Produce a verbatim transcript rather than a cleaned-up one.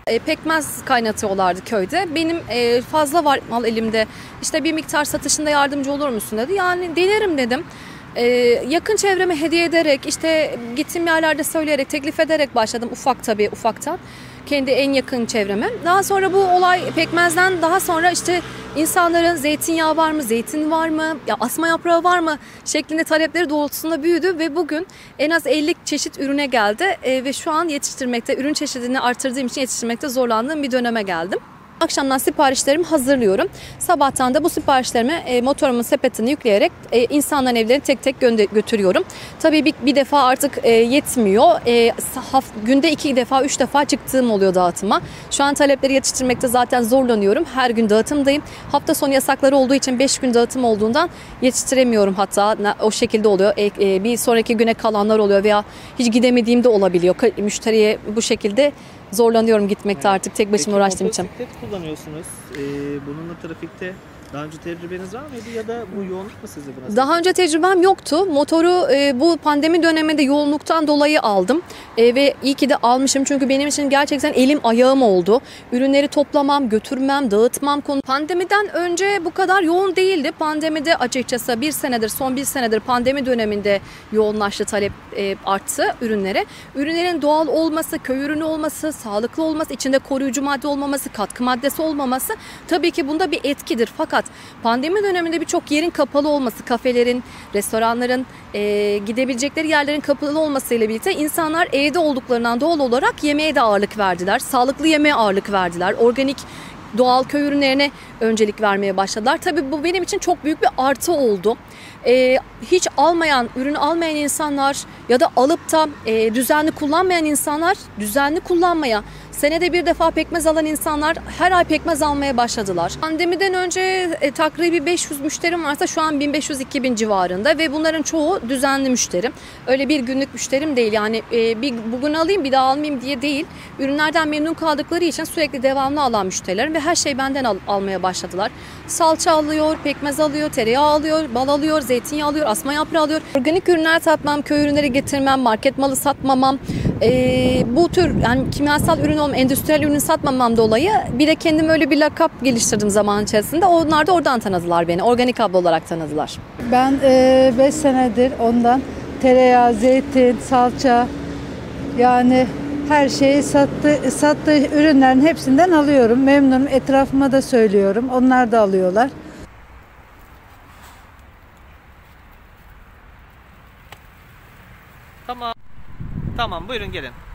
e, pekmez kaynatıyorlardı köyde. Benim e, fazla var mal elimde. İşte bir miktar satışında yardımcı olur musun dedi. Yani denerim dedim. Ee, yakın çevreme hediye ederek, işte gittiğim yerlerde söyleyerek, teklif ederek başladım, ufak tabii ufaktan. Kendi en yakın çevreme. Daha sonra bu olay pekmezden daha sonra işte insanların zeytinyağı var mı, zeytin var mı, ya asma yaprağı var mı şeklinde talepleri doğrultusunda büyüdü ve bugün en az elli çeşit ürüne geldi ee, ve şu an yetiştirmekte, ürün çeşidini artırdığım için yetiştirmekte zorlandığım bir döneme geldim. Akşamdan siparişlerimi hazırlıyorum. Sabahtan da bu siparişlerimi e, motorumun sepetini yükleyerek e, insanların evlerine tek tek götürüyorum. Tabii bir, bir defa artık e, yetmiyor. E, haft, günde iki defa, üç defa çıktığım oluyor dağıtıma. Şu an talepleri yetiştirmekte zaten zorlanıyorum. Her gün dağıtımdayım. Hafta sonu yasakları olduğu için beş gün dağıtım olduğundan yetiştiremiyorum hatta. O şekilde oluyor. E, e, bir sonraki güne kalanlar oluyor veya hiç gidemediğim de olabiliyor. Müşteriye bu şekilde zorlanıyorum gitmekte, evet. Artık tek başıma uğraştığım için. Peki motosiklet kullanıyorsunuz. Ee, bununla trafikte daha önce tecrübeniz var mıydı ya da bu yoğunluk mu sizi buna? Daha önce tecrübem yoktu. Motoru e, bu pandemi döneminde yoğunluktan dolayı aldım. E, ve iyi ki de almışım çünkü benim için gerçekten elim ayağım oldu. Ürünleri toplamam, götürmem, dağıtmam konu. Pandemiden önce bu kadar yoğun değildi. Pandemide açıkçası bir senedir, son bir senedir pandemi döneminde yoğunlaştı, talep e, arttı ürünlere. Ürünlerin doğal olması, köy ürünü olması, sağlıklı olması, içinde koruyucu madde olmaması, katkı maddesi olmaması tabii ki bunda bir etkidir. Fakat pandemi döneminde birçok yerin kapalı olması, kafelerin, restoranların, e, gidebilecekleri yerlerin kapalı olmasıyla birlikte insanlar evde olduklarından doğal olarak yemeğe de ağırlık verdiler. Sağlıklı yemeğe ağırlık verdiler. Organik, doğal köy ürünlerine öncelik vermeye başladılar. Tabii bu benim için çok büyük bir artı oldu. Ee, hiç almayan, ürünü almayan insanlar ya da alıp da e, düzenli kullanmayan insanlar düzenli kullanmaya, senede bir defa pekmez alan insanlar her ay pekmez almaya başladılar. Pandemiden önce e, takribi beş yüz müşterim varsa şu an bin beş yüz iki bin civarında ve bunların çoğu düzenli müşterim. Öyle bir günlük müşterim değil, yani e, bir bugün alayım bir daha almayayım diye değil. Ürünlerden memnun kaldıkları için sürekli devamlı alan müşterilerim ve her şeyi benden al, almaya başladılar. Salça alıyor, pekmez alıyor, tereyağı alıyor, bal alıyor, zeytinyağı alıyor, asma yaprağı alıyor. Organik ürünler satmam, köy ürünleri getirmem, market malı satmamam, e, bu tür yani kimyasal ürün olmam, endüstriyel ürün satmamam dolayı bir de kendim öyle bir lakap geliştirdim zaman içerisinde. Onlar da oradan tanıdılar beni. Organik abla olarak tanıdılar. Ben beş e, senedir ondan tereyağı, zeytin, salça, yani her şeyi sattı, sattığı ürünlerin hepsinden alıyorum. Memnunum. Etrafıma da söylüyorum. Onlar da alıyorlar. Tamam. Tamam, buyurun gelin.